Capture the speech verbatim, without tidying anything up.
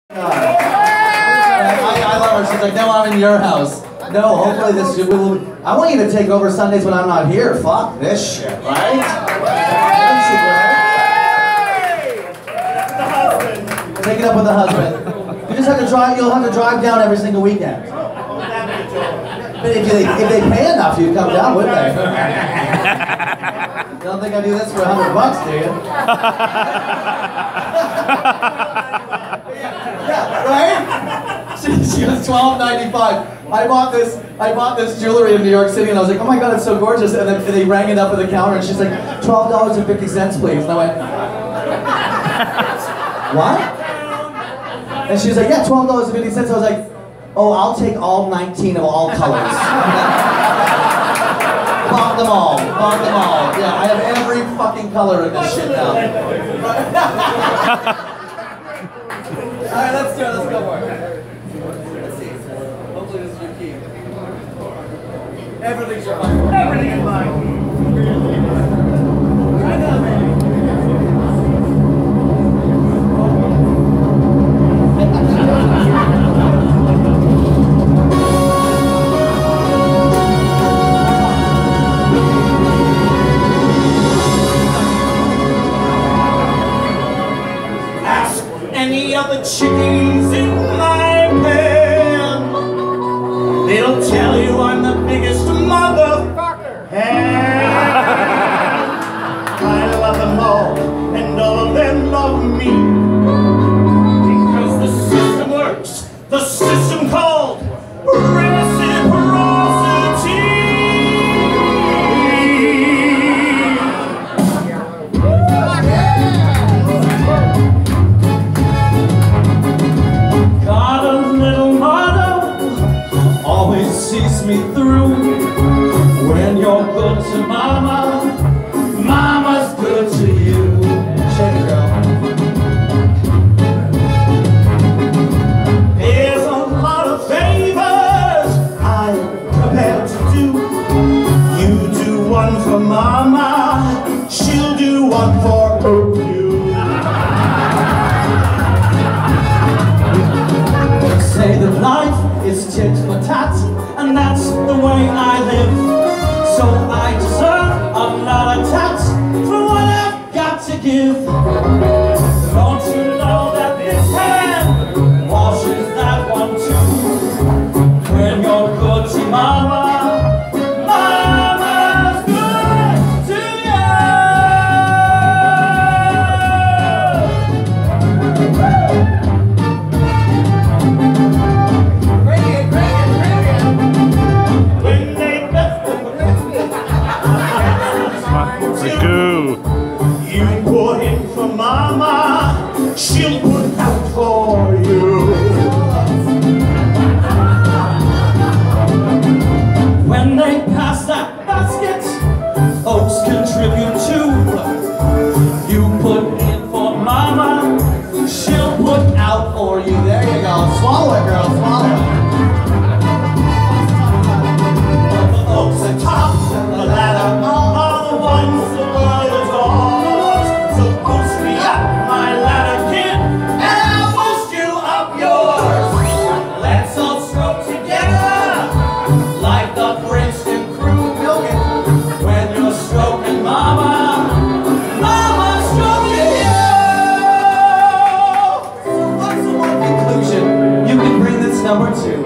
I, I love her. She's like, no, I'm in your house. No, hopefully this shit will. I want you to take over Sundays when I'm not here. Fuck this shit, right? Take it up with the husband. You just have to drive. You'll have to drive down every single weekend. But if, you, if they pay enough, you'd come down, wouldn't they? You don't think I do this for a hundred bucks, do you? Yeah, right? She, she was twelve ninety-five. I bought this. I bought this jewelry in New York City, and I was like, "Oh my God, it's so gorgeous!" And then and they rang it up at the counter, and she's like, twelve dollars and fifty cents, please." And I went, "What?" And she's like, "Yeah, twelve dollars and fifty cents." I was like, "Oh, I'll take all nineteen of all colors." Bought them all. Bought them all. Yeah, I have every fucking color in this shit now. Alright, let's do it. Let's go for it. Let's see. Hopefully this is your key. Everything's your mine. Everything is mine. Right now, man. Any of the chickies in my pen, they'll tell you I'm the biggest motherfucker. I love them all, and all of them love me, because the system works, the system called reciprocity. Sees me through. When you're good to mama, mama's good to you. Shake it, girl. There's a lot of favors I'm prepared to do. You do one for mama, she'll do one for you. Say that life is tit for tat, and that's the way I live. So I deserve a lot of tats for what I've got to give. Don't you know that this hand washes that one too? When you're good to mama, mama's good to you. You put in for mama, she'll put out for you. When they pass that basket, folks contribute too. You put in for mama, she'll put out for you. There you go. Swallow it, girl. Swallow it. The folks at top of the ladder are the ones that were the doors. So boost me up my ladder, kid, and I'll boost you up yours. Let's all stroke together like the Princeton crew. Milk it. When you're stroking mama, mama's stroking you. So what's the one conclusion you can bring this number to?